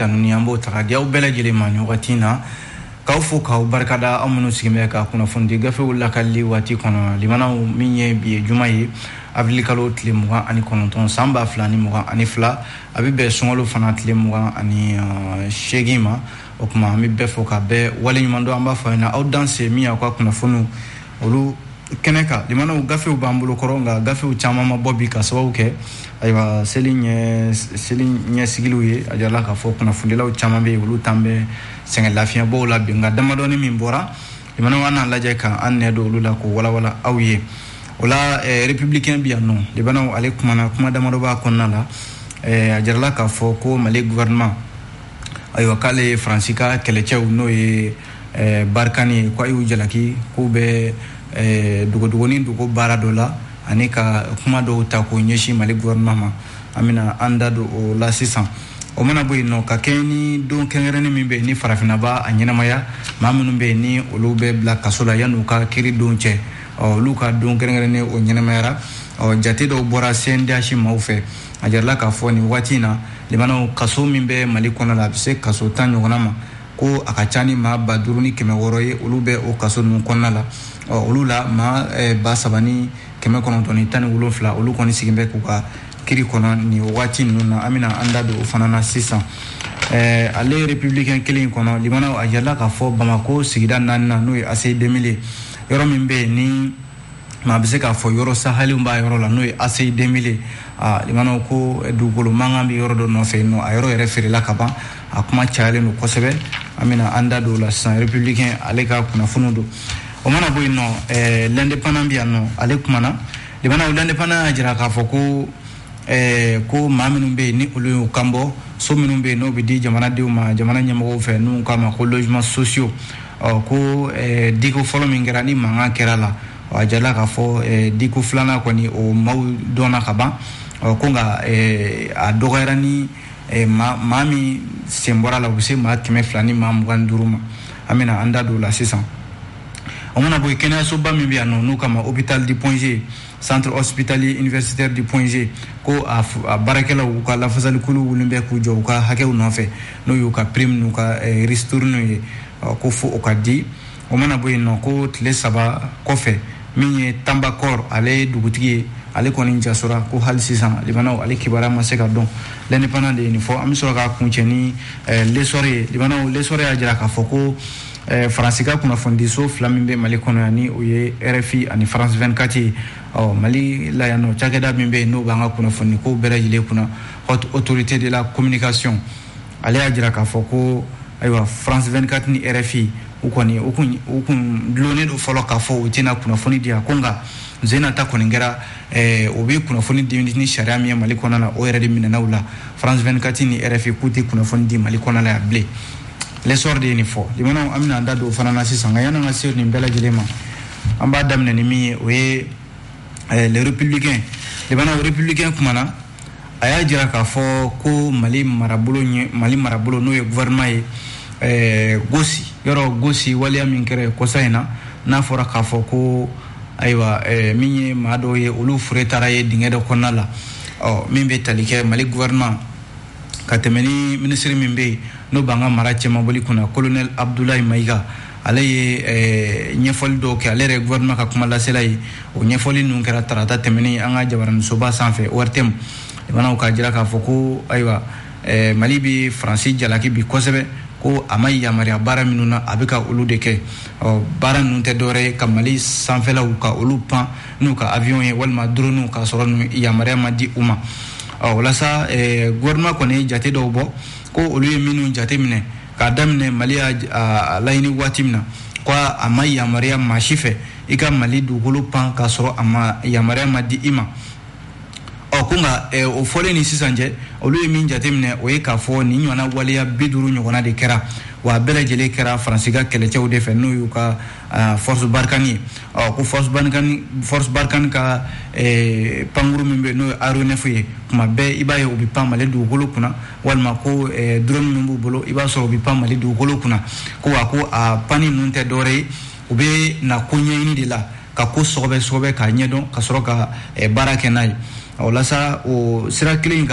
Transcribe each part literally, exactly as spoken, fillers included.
tanu ni ambo tagadi aw bela jele mani watina kaw fo kaw barkada amunu sigime ka kuna fundi gafe wala kalli wati kono limana minye bi jumayi abli kalo tle muga ani kononton samba flani muga ani fla abibe songolo fana tle muga ani shegima okuma mi be fo ka be wala nyimando amba fa na aw danse mi akwa kuna funu olu keneka limana gafe u bambulo koronga gafe u chama mabobi ka sababu ke aywa selinye selinye sigiluye ajala ka fo kuna fundila u chama be ulu tambe senga lafiya bo la binga damadoni mimbora limana wana laje ka anne do lula ko wala wala awye wala eh, républicain biano limana ale kuma na kuma damado ba konna la eh, ajala ka fo ko mali gouvernement aywa kale francika kelechew no e eh, barkani ko ayu jalaki ko be eh, dugo dugo ni dugo bara dola anika kuma do ta ko nyeshi mali gouvernement amina anda do o la six cents o mana boy no ka keni don kengerene mimbe ni farafina ba anyina maya mamunu be ni olube black kasola yanu ka kiri donche o luka don kengerene o nyina maya o jate do bora senda shi maufe ajarla ka foni watina limano kaso mimbe mali kona la bise kaso tanyo konama ko akachani ma baduruni keme woroye olube o kaso nun konna la o olula ma e, ba sabani keme kono toni tani wolofla olu koni sigimbe ku ka kiri kono ni wati nuna amina anda do fanana six cents eh ale républicain kelin kono limana ajala ka fo Bamako sigida nanna no e ase deux mille yoro mimbe ni ma bise ka fo yoro sahali mba yoro la no e ase deux mille ah limana ko dugolo mangambi yoro do no fe no ayoro referi la kaba akuma chale no kosebe amina anda do la san républicain ale ka kuna funudo o mana boy no eh l'indépendant biano ale kumana limana l'indépendant ajira ka fo ko eh ko maminu be ni olu kambo so minu be no be di jamana de ma jamana nyamo fe nu kama ko logements sociaux ko eh diko folo mingera ni manga kerala ajala ka fo eh diko flana ko ni o maw dona kaba ko nga eh a dogerani eh mami sembora la buse ma kime flani mam ganduruma amina anda do la six cents on a boy kena so ba mi bi anu nu kama hôpital du Point G centre hospitalier universitaire du Point G ko a, a barakela u ka la fasal kulu wulumbe ku jo ka hake u nofe no yu ka prime nu ka eh, ristourne uh, ko fo o ka di o mana boy no ko tle saba ko fe minye tambakor ale dugutigi ale koni jasura ko hal six cents libana ale kibara maseka don l'indépendant de ni fo am so ka kuncheni eh, les soirées libana les soirées ajira ka fo ko eh, francika kuna fondiso flamimbe mali kono yani oye R F I ani France vingt-quatre oh mali la yano chakeda mimbe no banga kuna fonni ko berajile kuna haute autorité de la communication ale ajira ka foko aywa France vingt-quatre ni R F I ukoni ukun ukun dlone do folo ka fo utina kuna fonni dia konga zena ta koningera eh obi kuna fonni di ni sharia mi mali kono na o rede minana wala France vingt-quatre ni R F I kuti kuna fonni di mali kono la blé les sordes ni fo limana amina anda do fanana six cents yana ngasir ni bela jilema amba damne ni mi we eh, les républicains les bana républicains kumana aya jira ka fo ko mali marabulo nye mali marabulo no ye gouvernement eh gosi yoro gosi wali aminkere ko sayna na fora ka fo ko aywa eh minye mado ye ulu fretara ye dingedo konala oh mimbe talike mali gouvernement katemeni ministre mimbe no banga marache maboli kuna colonel Abdoulaye Maïga ale eh nyefol do ke ale gouvernement ka kuma la selay o nyefoli nun kera tarata temeni anga jabaran soba sanfe ortem bana ka jira ka foko aywa eh malibi francis jalaki bi kosebe ko amay yamaria bara minuna abika ulu deke o bara nun te dore kamali sanfe la ka ulu pan nu ka avion e walma drone ka soronu yamaria madi uma o la sa eh gouvernement ko ne jate do bo ko ulu minu jate mine kadamne malia uh, laini watimna kwa ama yamaria mashife ika mali dugulu pan kasoro ama yamaria madi ima o kunga e o fole ni sisanje olu min jatemne o e ka fo ni nyona walia biduru nyona de kera wa bela jele kera franciga kelechew de fe no yuka uh, force barkani o ko force barkani force barkan ka e panguru mimbe no arone fuye kuma be ibaye obi pamale dugulu kuna walma ko e drone mimbu bolo iba so obi pamale dugulu kuna ko wa ko a pani nunte dore obe na kunye ni de la ka ko sobe sobe ka nyedo ka soroka e barake nai o lasa o sira klinga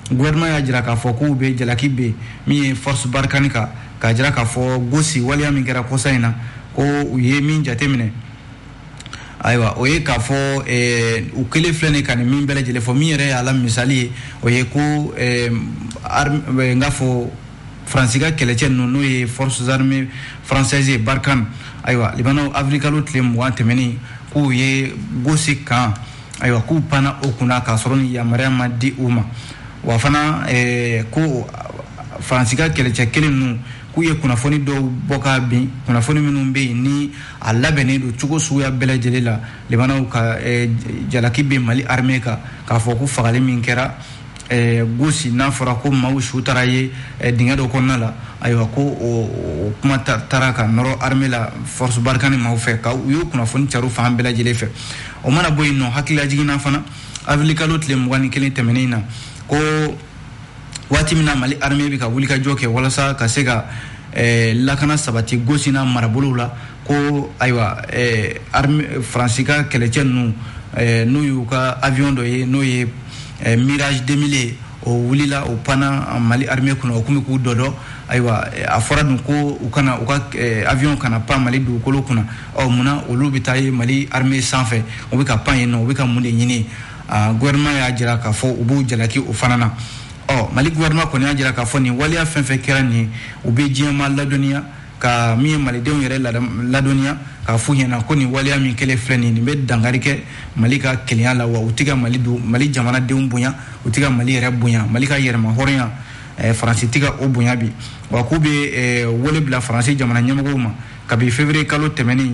gouvernement y'a jira k'a fɔ k'u bɛ jalaki bɛ min ye force barikani kan k'a jira k'a fɔ gosi waleya min kɛra kɔsa in na ko u ye min jateminɛ ayiwa o ye k'a fɔ ɛɛ u kelen filɛ nin ka nin min bɛɛ lajɛlen fɔ min yɛrɛ y'a la misali ye o ye ko ɛɛ arme n k'a fɔ faransi ka kɛlɛcɛ ninnu n'o ye forces armées françaises ye barkan ayiwa libanaw avril kalo tile mugan tɛmɛnen k'u ye gosi kan ayiwa k'u panna o kunna k'a sɔrɔ ni yamaruya ma di u ma wa fana ɛɛ ko faransi ka kɛlɛcɛ kelen ninnu k'u ye kunnafoni dɔw bɔ k'a bin kunnafoni minnu bɛ yen ni a labɛnnen don cogo suguya bɛɛ lajɛlen la libanaw ka ɛɛ jalaki bɛ mali armée kan k'a fɔ ko fagali min kɛra ɛɛ gosi n'a fɔra ko maaw su taara ye dingɛ dɔ kɔnɔna la ayiwa ko o kuma taara ka nɔrɔ armée la force barikani maaw fɛ ka u y'o kunnafoni cari fan bɛɛ lajɛlen fɛ o mana bɔ yen nɔ hakililajiginna fana avril kalo tile mugan ni kelen tɛmɛnen na ko waati min na mali armée bɛ ka wulikajɔ kɛ walasa ka se ka ɛɛ lakana sabati gosi n'a marabolow la ko ayiwa ɛɛ armée faransi ka kɛlɛcɛ ninnu ɛɛ n'u y'u ka avion dɔ ye n'o ye ɛɛ mirage deux mille ye o wulila o panna mali armée kunna o kun bɛ k'u dɔdɔ ayiwa a fɔra dun ko u kana u ka avion kana pan mali dugukolo kunna ɔ munna olu bɛ taa ye mali armée sanfɛ u bɛ ka pan yen nɔ u bɛ ka mun de ɲini aa gouvernement y'a jira k'a fɔ u b'u jalaki o fana na ɔ mali gouvernement kɔni y'a jira k'a fɔ nin waleya fɛn fɛn kɛra nin u bɛ diɲɛma ladɔnniya ka min ye malidenw yɛrɛ ladɔnniya k'a f'u ɲɛna ko nin waleya min kɛlen filɛ nin nin bɛ dankari kɛ mali ka kelenya la wa u tɛ ka mali don mali jamanadenw bonya u tɛ ka mali yɛrɛ bonya mali ka yɛrɛma hɔrɔnya ɛɛ faransi tɛ ka o bonya bi wa k'u bɛ ɛɛ wele bila faransi jamana ɲɛmɔgɔw ma kabi février kalo tɛmɛnen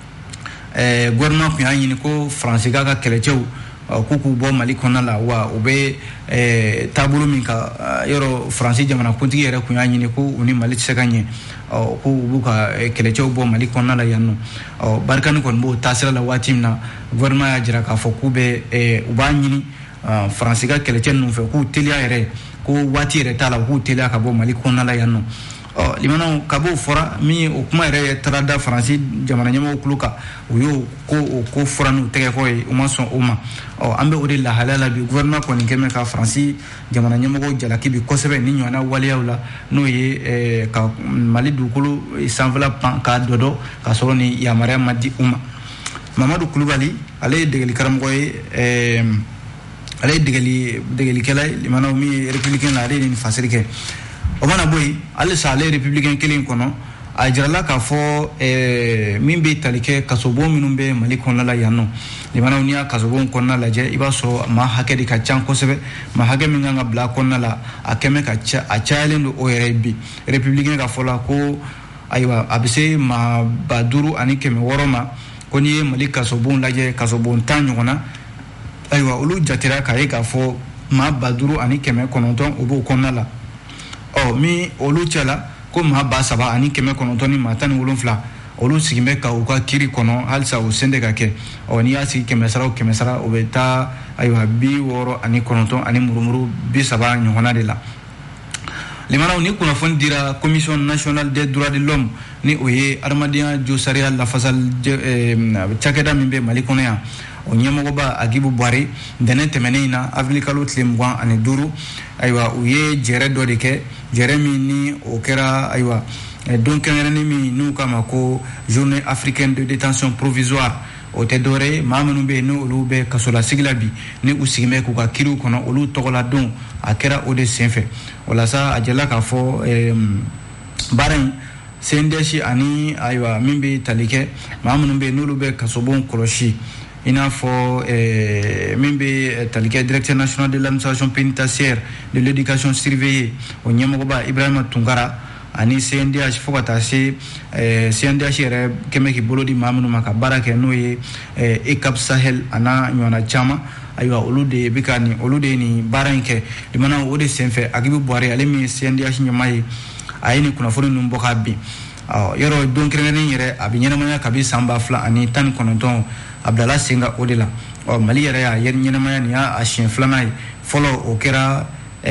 ɛɛ gouvernement tun y'a ɲini ko faransi k'a ka kɛlɛcɛw k'u k'u bɔ mali kɔnɔna la wa u bɛ ɛɛ taabolo min kan yɔrɔ faransi jamana kuntigi yɛrɛ tun y'a ɲini ko u ni mali tɛ se ka ɲɛ ɔ ko u b'u ka kɛlɛcɛw bɔ mali kɔnɔna la yan nɔ ɔ barikani kɔni b'o taasira la waati min na gouvernement y'a jira k'a fɔ k'u bɛ ɛɛ u b'a ɲini faransi ka kɛlɛcɛ ninnu fɛ k'u teliya yɛrɛ ko waati yɛrɛ t'a la k'u teliya ka bɔ mali kɔnɔna la yan nɔ ɔ limanaw ka b'o fɔra min ye o kuma yɛrɛ taara da faransi jamana ɲɛmɔgɔw tulo kan u y'o ko o ko fɔra n'u tɛgɛkɔ ye u ma sɔn o ma ɔ an bɛ o de lahalaya la bi gouvernement kɔni kɛ mɛ ka faransi jamana ɲɛmɔgɔw jalaki bi kosɛbɛ ni ɲɔgɔnna waleyaw la n'o ye ɛɛ ka mali dugukolo sanfɛla pan k'a dɔdɔ k'a sɔrɔ ni yamaruya ma di u ma mamadu kulubali ale ye degeli karamɔgɔ ye ɛɛ ale ye degeli degelikɛla ye limanaw min ye républicain la ale ye nin fasiri kɛ o mana bɔ yen halisa ale ye républicain kelen kɔnɔ a jirala k'a fɔ ɛɛ min bɛ tali kɛ kasobon minnu bɛ mali kɔnɔna la yan nɔ limanaw n'i y'a kasobon kɔnɔna lajɛ i b'a sɔrɔ maa hakɛ de ka ca kosɛbɛ maa hakɛ min kan ka bila kɔnɔna la a kɛ mɛ ka ca a cayalen don o yɛrɛ bi républicain ka fɔ la ko ayiwa a bɛ se maa ba duuru ani kɛmɛ wɔɔrɔ ma ko n'i ye mali kasobon lajɛ kasobon tan ɲɔgɔnna ayiwa olu jatera k'a ye k'a fɔ maa ba duuru ani kɛmɛ kɔnɔntɔn o b'o kɔnɔna la ɔ min olu cɛla ko maa ba saba ani kɛmɛ kɔnɔntɔn ni maa tan ni wolonfila olu sigin bɛ ka u ka kiiri kɔnɔ halisa o sen de ka kɛ ɔ n'i y'a sigi kɛmɛ sara o kɛmɛ sara o bɛ taa ayiwa bi wɔɔrɔ ani kɔnɔntɔn ani murumuru bi saba ɲɔgɔnna de la limanaw ni kunnafoni dira commission nationale des droits de l'homme ni o ye adamadenya jo sariya lafasali cakɛda min bɛ mali kɔnɔ yan o ɲɛmɔgɔba agibu buhari ntɛnɛn tɛmɛnen in na avril kalo tile mugan ani duuru ayiwa u ye jɛrɛ dɔ de kɛ jɛrɛ min ni o kɛra ayiwa don kɛrɛnkɛrɛnnen min n'u k'a ma ko journée africaine de détention provisoire o tɛ dɔwɛrɛ ye maa minnu bɛ yen n'olu bɛ kasolasigi la bi ni u sigin bɛ k'u ka kiiriw kɔnɔ olu tɔgɔla don a kɛra o de senfɛ walasa a jɛla k'a fɔ baara in C N D H ani ayiwa min bɛ tali kɛ maa minnu bɛ yen n'olu bɛ kasobon kɔlɔsi i n'a fɔ ɛɛ min bɛ tali kɛ directeur national de l'administration pénitentiaire de l'éducation surveillée o ɲɛmɔgɔba ibrahima tunkara ani C N D H fo ka taa se ɛɛ C N D H yɛrɛ kɛmɛ k'i bolo di maa minnu ma ka baara kɛ n'o ye ɛɛ E C A P Sahel a n'a ɲɔgɔnna caman ayiwa olu de bɛ ka nin olu de ye nin baara in kɛ limana o de senfɛ agibu buhari ale min ye C N D H ɲɛmaa ye a ye nin kunnafoni ninnu bɔ k'a bin ɔ yɔrɔ don kɛrɛnkɛrɛnnen yɛrɛ a bɛ ɲɛnamaya kabi san ba fila ani tan ni kɔnɔntɔn a bilala sen kan o de la ɔ mali yɛrɛ y'a yɛrɛ ɲɛnamaya nin y'a siɲɛ filanan ye fɔlɔ o kɛra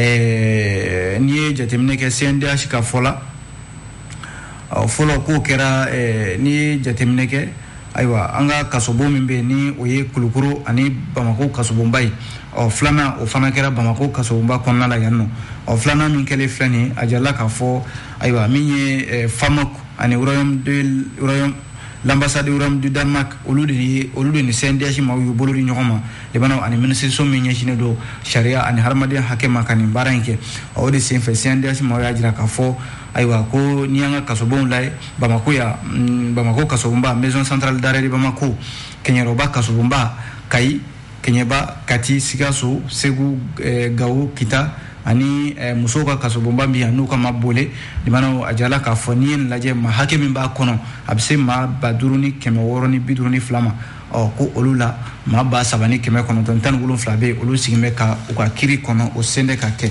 ɛɛ n'i ye jateminɛ kɛ C N D H ka fɔ la ɔ fɔlɔ k'o kɛra ɛɛ n'i ye jateminɛ kɛ ayiwa an ka kasobo min bɛ ni o ye Kulukoro ani Bamako kasobonba ye ɔ filanan o fana kɛra Bamako kasobonba kɔnɔna la yan nɔ ɔ filanan min kɛlen filɛ nin ye a jirala k'a fɔ ayiwa min ye Famok ani Royaume de Royaume l'ambassade du Royaume du Danemark olu de ye olu de ni C N D H maaw y'u bolo di ɲɔgɔn ma Lebanon ani ministre min ɲɛsinnen don sariya ani hadamadenya hakɛ ma ka nin baara in kɛ o de senfɛ C N D H maaw y'a jira k'a fɔ ayiwa ko ni an ka kasobonw lajɛ Bamako ya Bamako kasobonba maison centrale d'arrêt de Bamako Keɲɛrɔba kasobonba Kayi Keɲɛba Kati Sikaso Segu Gawo Kita ani musow ka kasobonba min yan n'u ka ma bole Lebanon a jirala k'a fɔ n'i ye nin lajɛ maa hakɛ min b'a kɔnɔ a bɛ se maa ba duuru ni kɛmɛ wɔɔrɔ ni bi duuru ni fila ma ɔ ko olu la maa ba saba ni kɛmɛ kɔnɔntɔn tan ni wolonfila bɛ yen olu sigin bɛ ka u ka kiiri kɔnɔ o sen bɛ ka kɛ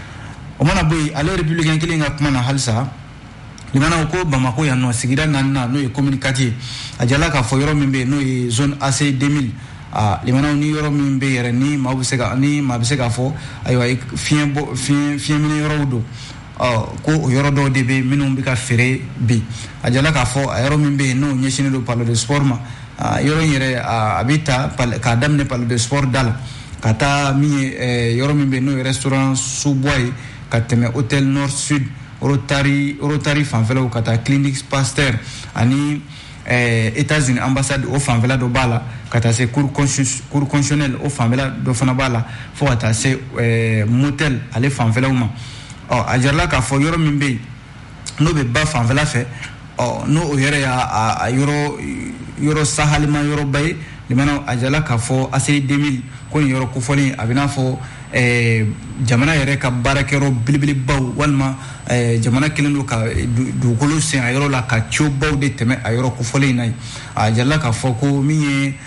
o mana bɔ yen ale républicain kelen ka kuma na halisa Lebanon ko Bamako yan nɔ sigida naaninan n'o ye commune quatre ye a jirala k'a fɔ yɔrɔ min bɛ yen n'o ye zone A C deux mille ah Lebanon ni yɔrɔ min bɛ yɛrɛ ni maa bɛ se ka ni maa bɛ se k'a fɔ ayiwa fiɲɛ bɔ fiɲɛ fiɲɛ minɛ yɔrɔw don ɔ ko o yɔrɔ dɔw de bɛ minnu bɛ ka feere bi a jirala k'a fɔ a yɔrɔ min bɛ yen n'o ɲɛsinnen don palais de sport ma yɔrɔ in yɛrɛ a bɛ ta k'a daminɛ palais de sport da la ka taa min ye yɔrɔ min bɛ yen n'o ye restaurant Subois ye ka tɛmɛ hôtel nord sud Rotary Rotary fanfɛlaw ka taa clinique Pasteur ani États-Unis ambassade o fanfɛla dɔ b'a la ka taa se cour constitutionnelle o fanfɛla dɔ fana b'a la fo ka taa se motel ale fanfɛlaw ma ɔ a jirala k'a fɔ yɔrɔ min bɛ yen n'o bɛ ba fanfɛla fɛ ɔ n'o o yɛrɛ y'a yɔrɔ yɔrɔ sahalima yɔrɔba ye Lebanon a jirala k'a fɔ A C deux mille ko nin yɔrɔ kofɔlen a bɛ n'a fɔ jamana yɛrɛ ka baarakɛyɔrɔ belebelebaw walima jamana kelen don ka dugukolo sen a yɔrɔ la ka cibaw de tɛmɛ a yɔrɔ kofɔlen in na ye a jirala k'a fɔ ko min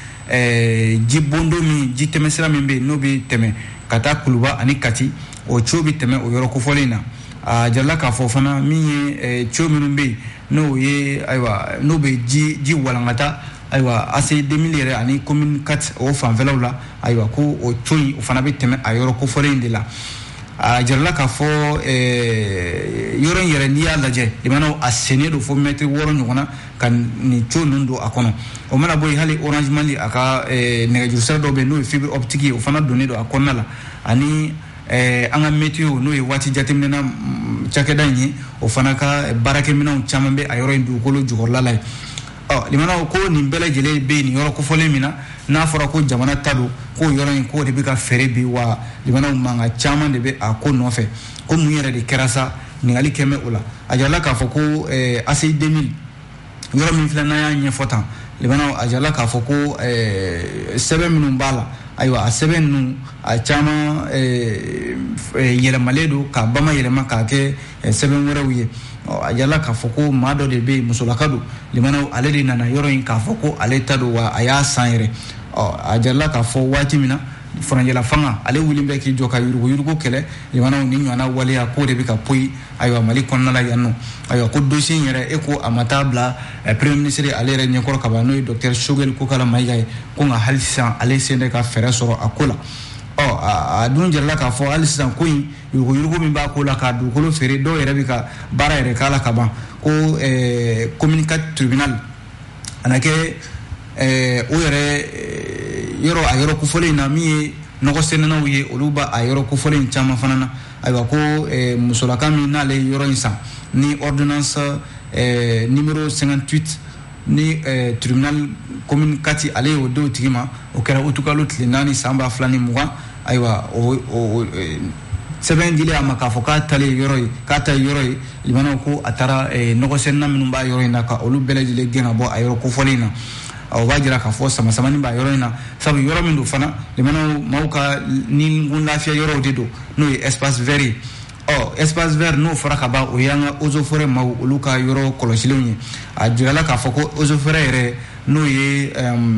ye ji bondo min ji tɛmɛsira min bɛ yen n'o bɛ tɛmɛ ka taa Kuluba ani Kati o ciw bɛ tɛmɛ o yɔrɔ kofɔlen in na a jirala k'a fɔ fana min ye ciw minnu bɛ yen n'o ye ayiwa n'o bɛ ji ji walankata ayiwa A C deux mille yɛrɛ ani commune quatre o fanfɛlaw la ayiwa ko o co in o fana bɛ tɛmɛ a yɔrɔ kofɔlen in de la a jirala k'a fɔ yɔrɔ in yɛrɛ n'i y'a lajɛ Lebanon a sennen don fo mètre wɔɔrɔ ɲɔgɔnna ka nin co ninnu don a kɔnɔ o mana bɔ yen hali Orange Mali a ka nɛgɛjurusira dɔw bɛ yen n'o ye fibre optique ye o fana donnen don a kɔnɔna la ani an ka météo n'o ye waati jateminɛna cakɛda in ye o fana ka baarakɛminɛnw caman bɛ a yɔrɔ in dugukolo jukɔrɔla la ye ɔ Lebanon ko nin bɛɛ lajɛlen bɛ yen nin yɔrɔ kofɔlen min na n'a fɔra ko jamana ta don ko yɔrɔ in ko de bɛ ka fɛɛrɛ bi wa Lebanon mankan caman de bɛ a ko nɔfɛ ko mun yɛrɛ de kɛra sa ɲininkali kɛ bɛ o la a jirala k'a fɔ ko A C deux mille yɔrɔ min filɛ n'an y'a ɲɛfɔ tan Lebanon a jirala k'a fɔ ko sɛbɛn minnu b'a la ayiwa a sɛbɛn ninnu a caman yɛlɛmalen don k'a bamayɛlɛma k'a kɛ sɛbɛn wɛrɛw ye a jirala k'a fɔ ko maa dɔ de bɛ yen musolaka don Lebanon ale de nana yɔrɔ in k'a fɔ ko ale ta don wa a y'a san yɛrɛ ɔ a jirala k'a fɔ waati min na furanjɛla fanga ale wuli bɛ k'i jɔ ka yurugu yurugu kɛlɛ Lebanon ni ɲɔgɔnna waleya k'o de bɛ ka poyi ayiwa Mali kɔnɔna la yan nɔ ayiwa ko dossier in yɛrɛ e ko a ma taa bila premier ministre ale yɛrɛ ɲɛkɔrɔ ka ban n'o ye docteur Choguel Kokala Mayiga ye ko nka hali sisan ale sen tɛ ka fɛɛrɛ sɔrɔ a ko la ɔ a dun jirala k'a fɔ hali sisan ko in yurugu yurugu min b'a ko la k'a dugukolo feere dɔw yɛrɛ bɛ ka baara yɛrɛ k'a la ka ban ko commune quatre tribunal a na kɛ o yɛrɛ yɔrɔ a yɔrɔ kofɔlen in na min ye nɔgɔsɛnɛnaw ye olu b'a a yɔrɔ kofɔlen in caman fana na ayiwa ko musolaka min n'ale yɔrɔ in san ni ordonnance numéro cinquante-huit ni tribunal commune quatre ale y'o d'o tigi ma o kɛra utukalo tile naani san ba fila ni mugan ayiwa o sɛbɛn dilen a ma k'a fɔ k'a talen yɔrɔ ye k'a ta yɔrɔ ye Lebanon ko a taara nɔgɔsɛnɛna minnu b'a yɔrɔ in na ka olu bɛɛ lajɛlen gɛn ka bɔ a yɔrɔ kofɔlen in na o b'a jira k'a fɔ sama samani b'a yɔrɔ in na sabu yɔrɔ min don fana Lebanon maaw ka ni kun lafiya yɔrɔw de don n'o ye espace vert ye ɔ espace vert n'o fɔra ka ban o y'an ka eaux et forêts maaw olu ka yɔrɔ kɔlɔsilenw ye a jirala k'a fɔ ko eaux et forêts yɛrɛ n'o ye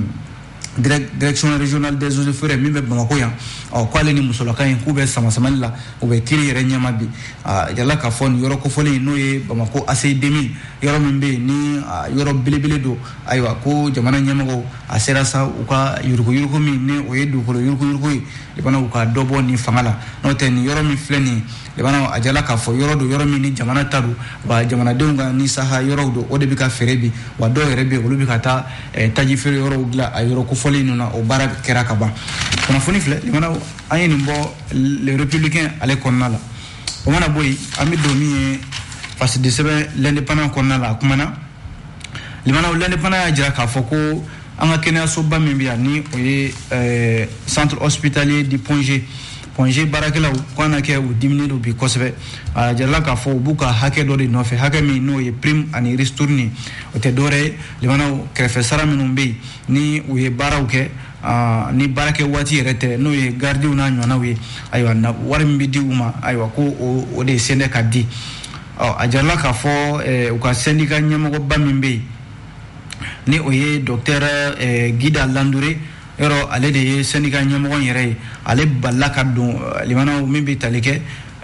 direction régionale des eaux et forêts min bɛ Bamako yan ɔ k'ale ni musolaka in k'u bɛ sama samani la u bɛ kiiri yɛrɛ ɲɛma bi a jirala k'a fɔ nin yɔrɔ kofɔlen n'o ye Bamako A C deux mille yɔrɔ min bɛ yen ni yɔrɔ belebele don ayiwa ko jamana ɲɛmɔgɔw a sera sa u ka yurugu yurugu min ne o ye dugukolo yurugu yurugu ye libana u ka dɔ bɔ ni fanga la n'o tɛ ni yɔrɔ min filɛ nin libana a jala k'a fɔ yɔrɔ do yɔrɔ min ni jamana ta do wa jamanadenw ka ni saha yɔrɔw do o de bɛ ka feere bi wa dɔw yɛrɛ bɛ yen olu bɛ ka taa taji feere yɔrɔw dilan a yɔrɔ kofɔlen ninnu na o baara kɛra ka ban kunnafoni filɛ libana an ye nin bɔ le républicain ale kɔnɔna la o mana bɔ yen an bɛ don min ye parce que sɛbɛn l'indépendant kɔnɔna la a kumana libana l'indépendant y'a jira k'a fɔ ko an ka kɛnɛyasoba min bɛ yan ni o ye centre hospitalier du Pongé Pongé baarakɛlaw ko an na kɛ u diminen do bi kosɛbɛ a jirala k'a fɔ u b'u ka hakɛ dɔ de nɔfɛ hakɛ min n'o ye prime ani ristourne o tɛ dɔwɛrɛ ye libanaw kɛrɛfɛ sara minnu bɛ yen ni u ye baaraw kɛ ni baarakɛ waati yɛrɛ tɛ n'o ye gardiw n'a ɲɔgɔnnaw ye ayiwa wari min bɛ di u ma ayiwa ko o de sen tɛ ka di a jirala k'a fɔ u ka syndicat ɲɛmɔgɔba min bɛ yen ni o ye docteur Gida Landouré yɔrɔ ale de ye syndicat ɲɛmɔgɔ yɛrɛ ye ale balila ka don limanaw min bɛ tali kɛ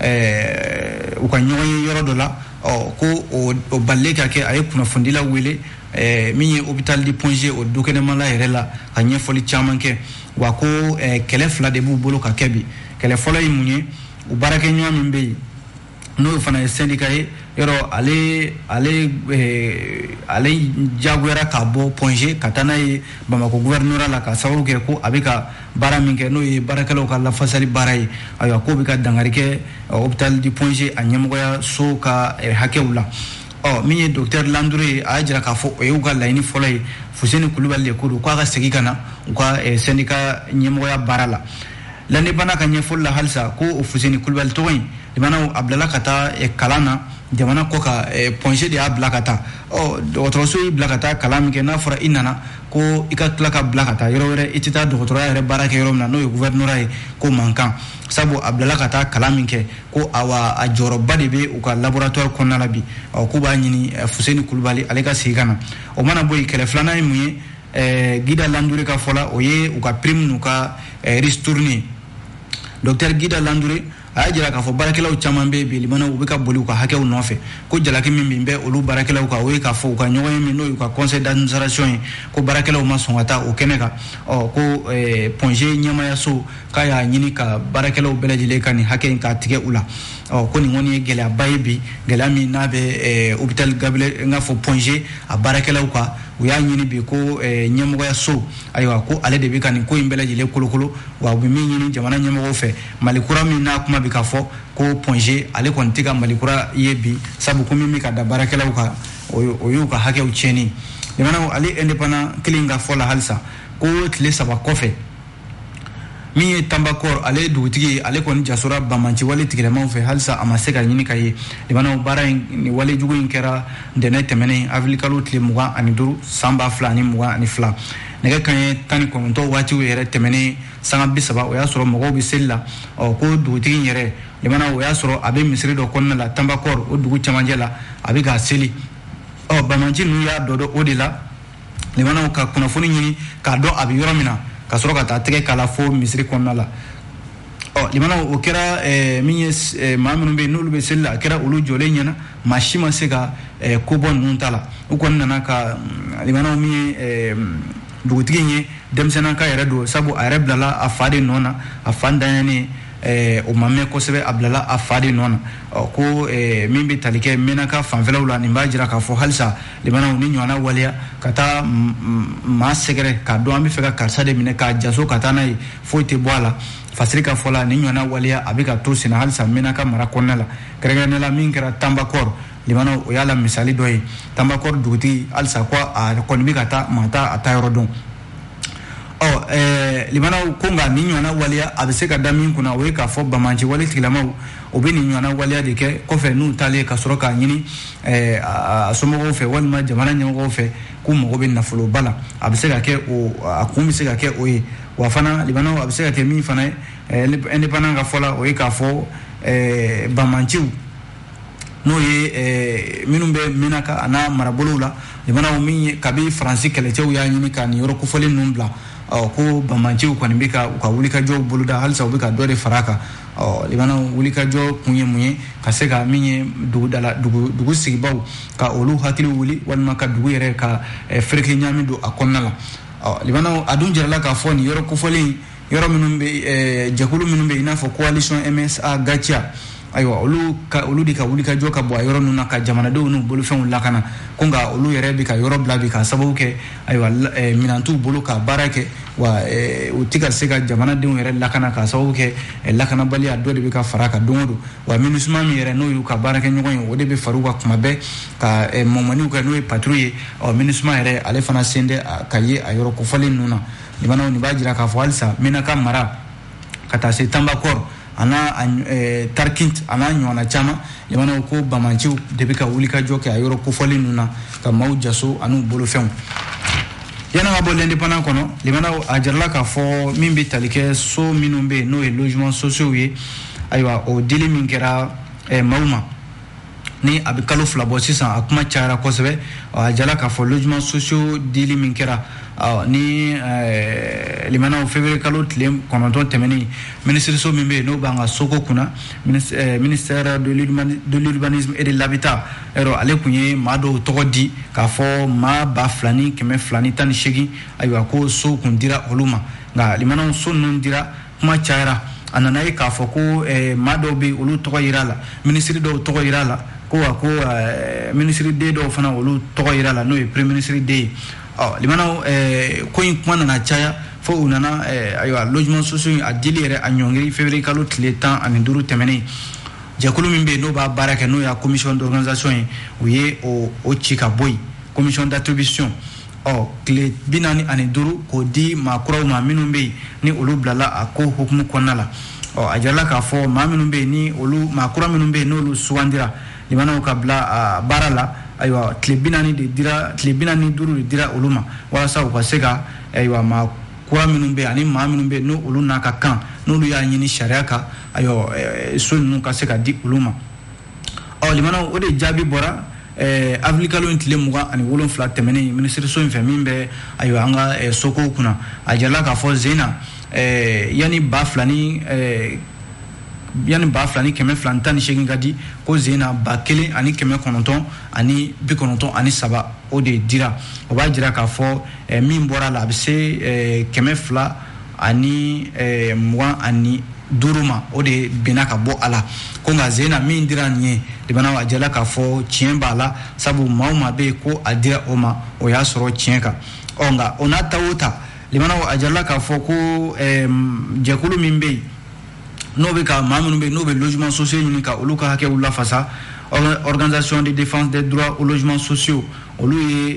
u ka ɲɔgɔn ye yɔrɔ dɔ la ko o balile ka kɛ a ye kunnafonidila wele min ye hôpital du Pongé o dukɛnɛmala yɛrɛ la ka ɲɛfɔli caman kɛ wa ko kɛlɛ fila de b'u bolo ka kɛ bi kɛlɛ fɔlɔ ye mun ye u baarakɛɲɔgɔn min bɛ yen n'o fana ye syndicat ye yɔrɔ ale ale ale jagoyara ka bɔ Pongé ka taa n'a ye Bamako gouvernorat la ka sababu kɛ ko a bɛ ka baara min kɛ n'o ye baarakɛlaw ka lafasali baara ye ayiwa k'o bɛ ka dankari kɛ hôpital du Pongé a ɲɛmɔgɔya so ka hakɛw la ɔ min ye docteur Landouré ye a y'a jira k'a fɔ o ye u ka laɲini fɔlɔ ye Fuseni Kulibali de ko don k'a ka segin ka na u ka syndicat ɲɛmɔgɔya baara la l'indépendant ka ɲɛfɔli la halisa ko o Fuseni Kulibali tɔgɔ in libanaw a bilala ka taa kalan na jamana kɔ ka Pongé de y'a bila ka taa ɔ dɔgɔtɔrɔso y'i bila ka taa kalan min kɛ n'a fɔra i nana ko i ka tila ka bila ka taa yɔrɔ wɛrɛ i tɛ taa dɔgɔtɔrɔya yɛrɛ baara kɛ yɔrɔ min na n'o ye gouvernorat ye ko man kan sabu a bilala ka taa kalan min kɛ ko awa a jɔyɔrɔba de bɛ u ka laboratoire kɔnɔna la bi ɔ k'u b'a ɲini Fuseni Kulibali ale ka segin ka na o mana bɔ yen kɛlɛ filanan ye mun ye Gida Landouré ka fɔ la o ye u ka prime n'u ka ristourne docteur Gida Landouré a y'a jira k'a fɔ baarakɛlaw caman bɛ bi libanaw u bɛ ka boli u ka hakɛw nɔfɛ ko jalaki min bin bɛ olu baarakɛlaw kan o ye k'a fɔ u ka ɲɔgɔn ye min n'o ye u ka conseil d'administration ye ko baarakɛlaw ma sɔn ka taa o kɛnɛ kan ɔ ko Pongé ɲɛmaayaso k'a y'a ɲini ka baarakɛlaw bɛɛ lajɛlen ka nin hakɛ in k'a tigɛ u la ɔ ko nin kɔni ye gɛlɛyaba ye bi gɛlɛya min n'a bɛ hôpital Gabriel n k'a fɔ Pongé a baarakɛlaw kan u y'a ɲini bi ko ɲɛmɔgɔyaso ayiwa ko ale de bɛ ka nin ko in bɛɛ lajɛlen kolokolo wa u bɛ min ɲini jamana ɲɛmɔgɔw fɛ Mali kura min n'a kuma bɛ ka fɔ ko Pongé ale kɔni tɛ ka Mali kura ye bi sabu ko min bɛ ka da baarakɛlaw kan o y'u ka hakɛw tiɲɛni jamana ale indépendant kelen ka fɔ la halisa ko tile saba kɔfɛ min ye Tambakɔr ale ye dugutigi ye ale kɔni jasora Bamanci wale tigɛlɛmaw fɛ halisa a ma se ka ɲini ka ye libanaw baara in ni wale jugu in kɛra ntɛnɛn tɛmɛnen avril kalo tile mugan ani duuru san ba fila ani mugan ani fila nɛgɛ kanɲɛ tan ni kɔnɔntɔn waatiw yɛrɛ tɛmɛnen sanga bi saba o y'a sɔrɔ mɔgɔw bɛ seli la ɔ ko dugutigi in yɛrɛ libanaw o y'a sɔrɔ a bɛ misiri dɔ kɔnɔna la Tambakɔr o dugu cɛmancɛ la a bɛ k'a seli ɔ Bamanci ninnu y'a dɔ dɔn o de la libanaw ka kunnafoni ɲini k'a dɔn a bɛ yɔrɔ min na ka sɔrɔ ka taa tɛgɛ k'a la fo misiri kɔnɔna la ɔ libanaw o kɛra min ye maa minnu bɛ yen n'olu bɛ seli la a kɛra olu jɔlen ɲɛna maa si ma se ka ko bɔ ninnu ta la u kɔni nana ka libanaw min ye dugutigi in ye denmisɛnninka yɛrɛ don sabu a yɛrɛ bilala a fa de nɔ na a fa ntanyalen o ma mɛn kosɛbɛ a bilala a fa de nɔ na ɔ ko min bɛ tali kɛ mɛnaka fanfɛlaw la nin b'a jira k'a fɔ halisa libanaw ni ɲɔgɔnna waleya ka taa maa sɛgɛrɛ k'a dɔn an bɛ fɛ ka karisa de minɛ k'a jaso ka taa n'a ye foyi tɛ bɔ a la fasiri ka fɔ la ni ɲɔgɔnna waleya a bɛ ka to senna halisa mɛnaka mara kɔnɔna la kɛrɛnkɛrɛnnenya la min kɛra Tambakɔr libanaw o y'a la misali dɔ ye Tambakɔr dugutigi halisa ko a kɔni bɛ ka taa maa ta a ta yɔrɔ dɔn ɔ ɛɛ libanaw ko nka nin ɲɔgɔnna waleya a bɛ se ka da min kunna o ye k'a fɔ Bamanci wale tigilamaw o bɛ nin ɲɔgɔnna waleya de kɛ kɔfɛ n'u taalen ka sɔrɔ k'a ɲini ɛɛ a somɔgɔw fɛ walima jamana ɲɛmɔgɔw fɛ k'u mago bɛ nafoloba la a bɛ se ka kɛ o a kun bɛ se ka kɛ o ye wa fana libanaw a bɛ se ka kɛ min fana ye ɛɛ indépendant ka fɔ la o ye k'a fɔ ɛɛ Bamanciw n'o ye minnu bɛ mɛnaka a n'a marabolow la libanaw min ye kabi Faransi kɛlɛcɛw y'a ɲini ka nin yɔrɔ kofɔlen ninnu bila ɔ ko Bamanciw kɔni bɛ ka u ka wulikajɔw boloda halisa u bɛ ka dɔ de fara a kan ɔ libanaw wulikajɔ kun ye mun ye ka se ka min ye dugudala dugu dugu sigibaw ka olu hakili wuli walima ka dugu yɛrɛ ka fereke ɲami don a kɔnɔna la limana adun jarala ka fo ni yoro ko folin yoro minum be jakulu minum be ina fo coalition M S A gacha aywa olu ka olu di ka wuli ka joka bo yoro nuna ka jamana do nu bolu fen lakana kunga olu yere bi ka yoro bla bi ka sababu ke aywa minantu bolu ka barake wa utika sega jamana de yere lakana ka sababu ke lakana bali ado de bi ka faraka dongo wa minusma mi yere no yu ka barake nyogon o de be faruwa kuma be ka momani ka no patrouille o minusma yere ale fana sende ka ye ayoro ko fali nuna libana ni bajira ka falsa minaka mara kata se tambakor ana eh, tarkint ana nyona chama limana ko bamanchi debika ulika joke ayoro ko foli nuna ka mawjaso anu bolo fen yana ngabo lende pana kono limana ajarla ka fo mimbi talike so minumbe no e logement sociaux ye aywa o dili minkera eh, mauma ni abikalo flabo sisan akuma chara kosebe ajala ka fo logement sociaux dili minkera Uh, ni uh, limana o février kalo tlem kononton temeni ministre so mimbe no banga soko kuna ministre, uh, ministère de l'urbanisme de l'urbanisme et de l'habitat ero ale kunye mado togodi ka fo ma ba flani keme flani tan shegi aywa ko so kundira oluma nga limana so non dira kuma chaira ananaye ka fo ko eh, mado be olu togo irala ministre do togo irala ko ko uh, ministre de do fana olu togo irala no e premier ministre de oh limana eh ko in kuma na chaya fo unana eh aywa logement social a dilire a nyongiri février kalo tletan ani duru temeni jakulu mimbe no ba baraka no ya commission d'organisation uye o o chika boy commission d'attribution oh clé binani ani duru ko di makro ma minumbe ni olu blala ako hukumu konala oh ajala ka fo ma minumbe ni olu makro minumbe no lu suwandira limana ka bla barala aywa tlebinani de dira tlebinani duru de dira uluma wala sa ko sega aywa ma kura minumbe ani ma minumbe no uluna ka kan no lu ya nyini sharia ka ayo sunnu ka sega di uluma aw limana o de jabi bora eh avlikalo intle muga ani wolon flat temene ministre so infamimbe ayo anga eh, soko kuna ajala ka fo zena eh yani ba flani eh yani ba flani keme flantani shegin gadi ko zena ba kele ani keme kononton ani bi kononton ani saba o de dira o ba dira ka fo eh, min bora la bse eh, keme fla ani eh, mwa ani duruma o de binaka bo ala ko nga zena min dira nye de bana wajala ka fo chiemba la sabu mauma be ko adira oma o ya soro chienka onga onata uta limana wajala ka fo ko eh, jakulu mimbe no be ka mamunu be no be logement social ni ka oluka hake ulla fasa organisation de défense des droits aux logements sociaux olu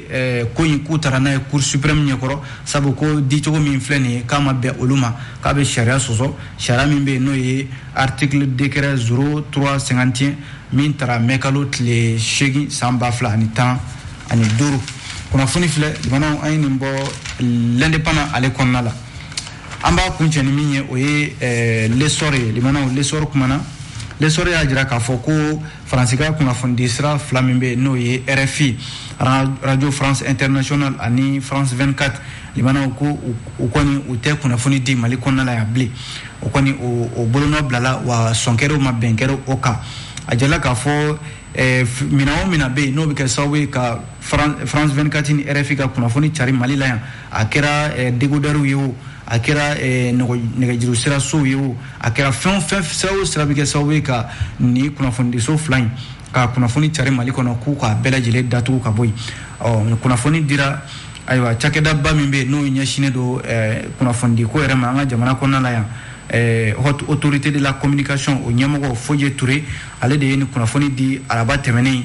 e ko yin kutara na cour suprême nyekoro sabu ko di to min fleni kama be oluma ka be sharia soso sharia min be no ye article décret zéro trois cinquante et un min tara mekalo tle shegi samba flani tan ani duru kuna funi fle bana ayni mbo l'indépendant ale konnala amba kuncheni minye oye eh, lesore limana lesore kumana lesore ajira ka foko francika kuna fondisra flamimbe no ye R F I Radio France International ani France vingt-quatre limana ko ukoni ute kuna foni di mali konna la yabli ukoni o bolono blala wa sonkero mabenkero oka ajala ka fo eh, minao minabe no bika sawe ka France vingt-quatre ni R F I ka kuna foni chari mali la ya akera eh, degodaru yo akera eh, nega jiru sira so yo akera fen fen sawo sira bike sawe ka ni kuna fondi so flying ka kuna foni chare mali kono ku ka bela jile datu ka boy o kuna foni dira aywa chakeda ba mimbe no nyashine do eh, kuna fondi ko era manga jamana konna la ya eh, haute autorité de la communication o nyamogo Foje Touré ale de ni kuna foni di araba temene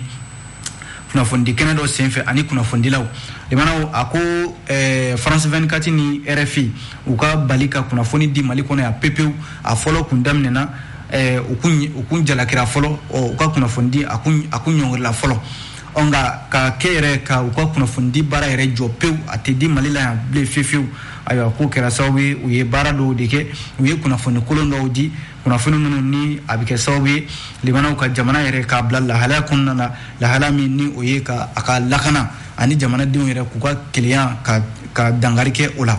kuna fondi kenado senfe ani kuna fondi law de manao ako eh, France vingt-quatre ni R F I uka balika kuna foni di mali kono ya pepeu a follow kundamne na eh, ukun ukun jalakira follow o uka kuna fondi akun akun nyongla follow onga ka kere ka uka kuna fondi bara ere jopeu atedi malila ya ble fefeu ayo ko kera sawi uye bara do dike uye kuna fondi kolondo di kuna fondi nono ni abike sawi limana ka jamana ere ka blalla hala kunna la hala min ni uye ka aka lakana ani jamana diw yere ku ka client ka ka dangarike ola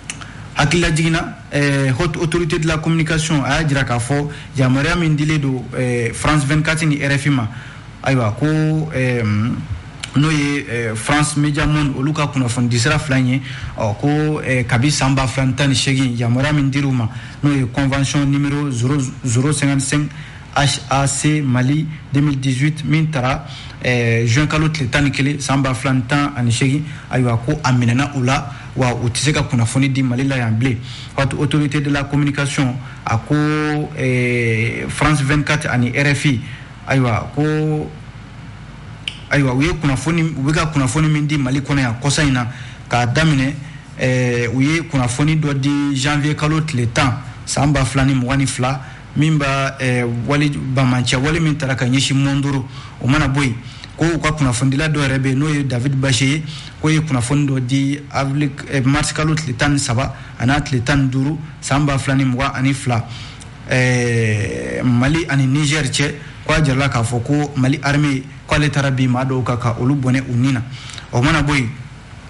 hakilla jigina eh, haute autorité de la communication a jira ka fo jamara min dile do eh, France vingt-quatre ni R F I ma aywa ko eh, n'o ye France Media Monde olu ka kunnafoni disira fila ye ɔ ko kabi san ba fila tan ni seegin yamaruya min dir'u ma n'o ye convention numéro zéro cinquante-cinq H A C Mali deux mille dix-huit min taara juin kalo tile tan ni kelen san ba fila tan ani seegin ayiwa ko a minɛna u la wa u tɛ se ka kunnafoni di Mali la yan bilen waati autorité de la communication a ko France vingt-quatre ani R F I ayiwa ko ayiwa u ye kunnafoni u bɛ ka kunnafoni min di Mali kɔnɔ yan kɔsa in na k'a daminɛ u ye kunnafoni dɔ di janvier kalo tile tan san ba fila ni mugan ni fila min b'a wali bamancɛ wale min taara ka ɲɛsin Mondoro o mana bɔ yen ko u ka kunnafonidila dɔ yɛrɛ bɛ yen n'o ye David Bache ye ko ye kunnafoni dɔ di mars kalo tile tan ni saba an'a tile tan ni duuru san ba fila ni mugan ani fila Mali ani Niger cɛ ko a jirala k'a fɔ ko Mali armée ko ale taara bin maa dɔw kan ka olu bɔnɛ u ni na o mana bɔ yen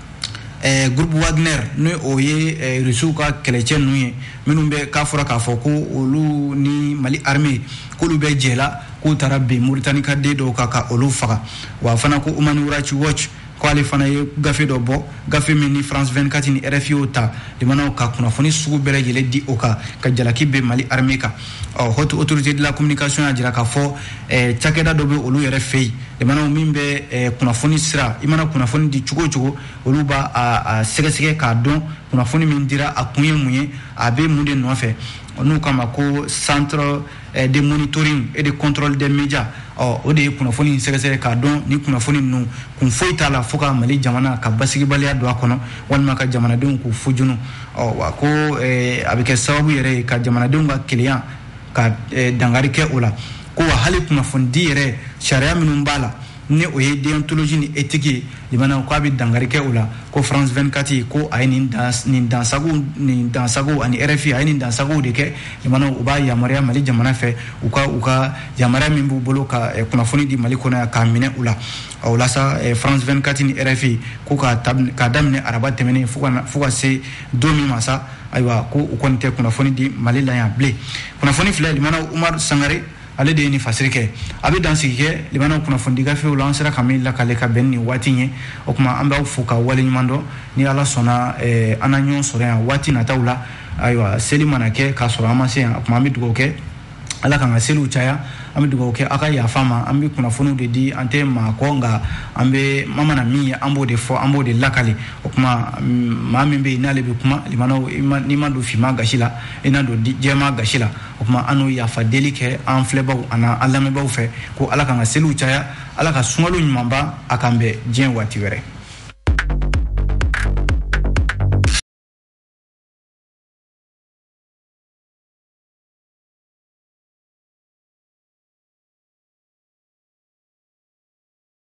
Eh, groupe Wagner no o ye Russiw ka kɛlɛcɛ ninnu ye minnu bɛ k'a fɔra k'a fɔ ko olu ni Mali armée k'olu bɛ jɛla k'u taara bin Mauritanie ka den dɔw kan ka olu faga wa fana ko Human Rights Watch ko ale fana ye gafe dɔ bɔ gafe min ni France vingt-quatre ni R F I y'o ta limanaw ka kunnafoni sugu bɛɛ lajɛlen di o kan ka jalaki bɛ Mali armée kan ɔ haute autorité de la communication y'a jira k'a fɔ cakɛda dɔ bɛ olu yɛrɛ fɛ yen limanaw min bɛ kunnafoni sira i mana kunnafoni di cogo o cogo olu b'a a sɛgɛsɛgɛ k'a dɔn kunnafoni min dira a kun ye mun ye a bɛ mun de nɔfɛ n'u kama ko centre de monitoring et de contrôle des médias ɔ o de ye kunnafoni in sɛgɛsɛgɛ k'a dɔn ni kunnafoni ninnu kun foyi t'a la fo ka Mali jamana ka basigibaliya don a kɔnɔ walima ka jamanadenw k'u fujunu ɔ wa ko a bɛ kɛ sababu yɛrɛ ye ka jamanadenw ka kelenya ka dangari kɛ o la ko wa hali kunnafonidi yɛrɛ sariya minnu b'a la ni o ye déontologie ni éthique ye limanaw ko a bɛ dangari kɛ o la ko France vingt-quatre ko a ye nin nin dansago nin dansago ani R F I a ye nin dansago de kɛ limanaw u b'a yamaruya Mali jamana fɛ u ka u ka yamaruya min b'u bolo ka kunnafoni di Mali kɔnɔ yan k'a minɛ u la o la sa France vingt-quatre ni R F I ko k'a k'a daminɛ araba tɛmɛnen fo ka fo ka se don min ma sa ayiwa ko u kɔni tɛ kunnafoni di Mali la yan bilen kunnafoni filɛ limanaw Umaru Sangare ale de ye nin fasiri kɛ a bɛ dansigi kɛ limanaw kunnafoni gafew la an sera ka min lakale ka bɛn ni waati ye o tuma an b'aw fo ka wale ɲuman dɔn ni ala sɔnna an na ɲɔgɔn sɔrɔ yan waati nataw la ayiwa seli mana kɛ k'a sɔrɔ an ma se yan o tuma an bɛ dugawu kɛ ala k'an ka seliw caya an bɛ dugawu kɛ aw ka yafa ma an bɛ kunnafoniw de di an tɛ maa kɔ nka an bɛ ma mana min ye an b'o de fɔ an b'o de lakale o tuma maa min bɛ yen n'ale bɛ kuma limanaw n'i ma don finma gasi la i na don jɛma gasi la o tuma an n'o yafa deli kɛ an filɛbaw ani an lamɛnbaaw fɛ ko ala k'an ka seliw caya ala ka sunkalo ɲumanba a k'an bɛn diɲɛ waati wɛrɛ